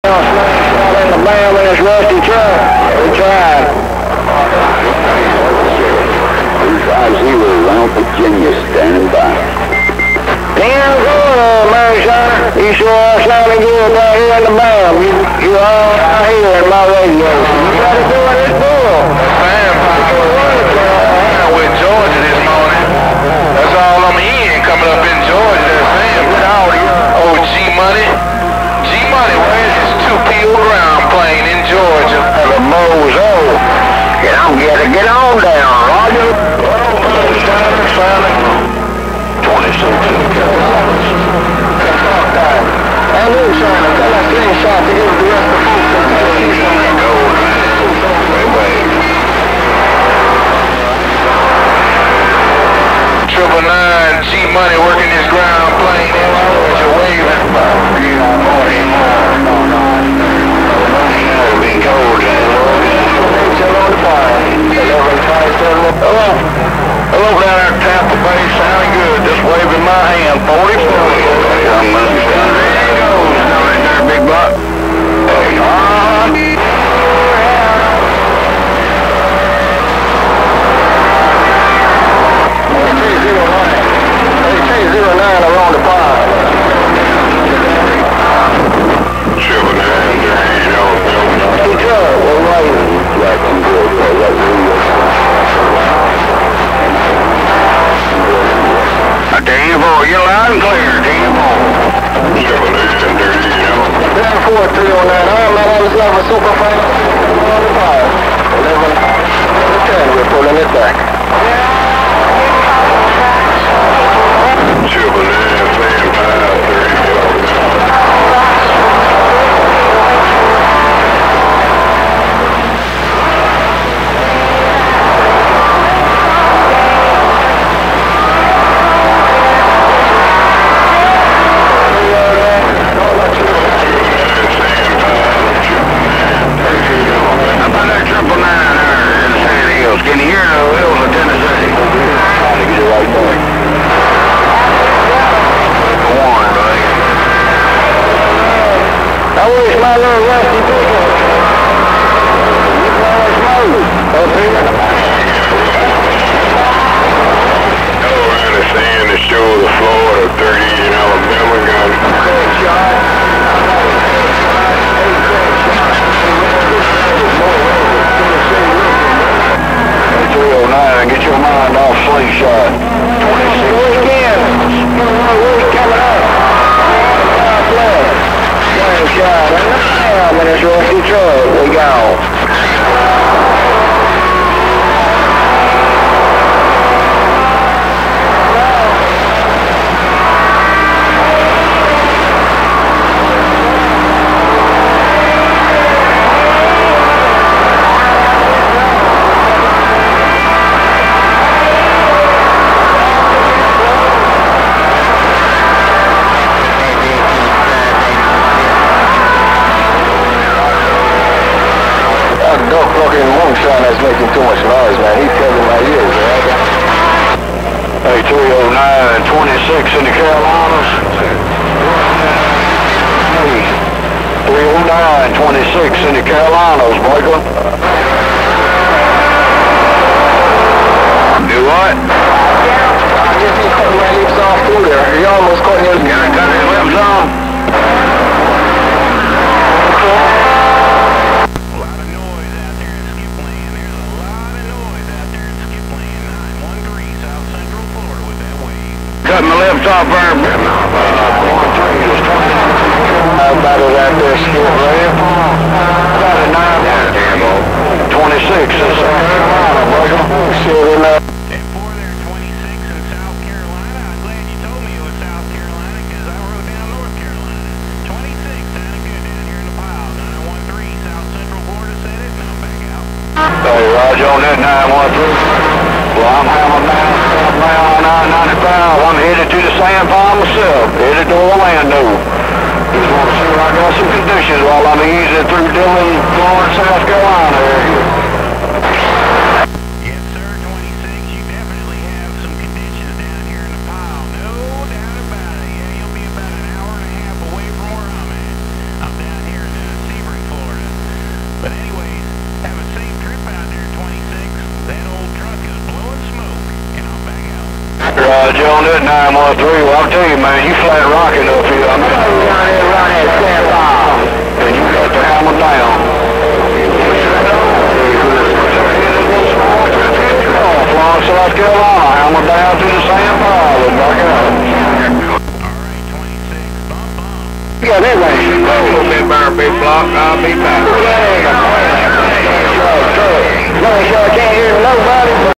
In the bam in his rusty truck. We tried. 350 Round Virginia standing by. Damn good, moonshiner. You sure sounding good down here in the bam. You all out here in my radio. You got to do this bull. Bam, with Georgia this morning. That's all I'm hearing coming up in Georgia. That's Sam. Good audio. Oh, G-Money. G-Money, where's this 2P round plane in Georgia? The mozo. Get on down, Roger. 26 in the Carolinas. And moonshiner, tell that slingshot to give the rest of the folks. Go, way. 999 G-Money working his ground plane in Georgia, waving. Been cold. Hello down there at Tampa Bay, sounding good. Just waving my hand, 44. There he goes, right there, big buck. AK-09 around the pond. 79, Hey, Joe, we're waiting. Demo, you're loud and clear, Demo. 74309, I'm not on the level, super fast. 11, 10, we're pulling it back. Can you hear the wheels of Tennessee? Trying to get it right back. One, buddy. I wish my little rusty pickup. You know it's moving. Up here. Go around the sand to show the Florida 30 in Alabama gun. Great shot. 309, get your mind off slingshot. 26 again. Where's coming up? Slingshot. And in his rusty truck. We go. That's making too much noise, man. He's covering my ears, right? Hey, 309, 26 in the Carolinas. Hey, 309, 26 in the Carolinas, Michael. Do what? I guess he caught my lips off through there. He almost caught his... Can I cut his lips off? Cut my lips off there. About it out there, skip ramp. About a 9. 26 in South Carolina, Michael. Still in there. 10-4 there, 26 in South Carolina. I'm glad you told me it was South Carolina because I wrote down North Carolina. 26 sounded good down here in the pile. 913 South Central Florida said it, and I'm back out. Hey, Roger, on that 913. Well, I'm Hammer now on I-95. I'm headed to the sand farm myself, headed to Orlando. Just want to see if I got some conditions while I'm easing through Dillon, Florence, South Carolina area. Yes, sir, 26. You definitely have some conditions down here in the pile. No doubt about it. Yeah, you'll be about an hour and a half away from where I'm at. I'm down here in Roger on that 913. Well, I'll tell you, man, you flat rocking up here. I mean, you down here around that sand and you got to hammer down. Florence, South Carolina, hammer down to the sand bar. Look back out. You got everything. A little bit better, big block. I'll be back. No, sure can't hear nobody.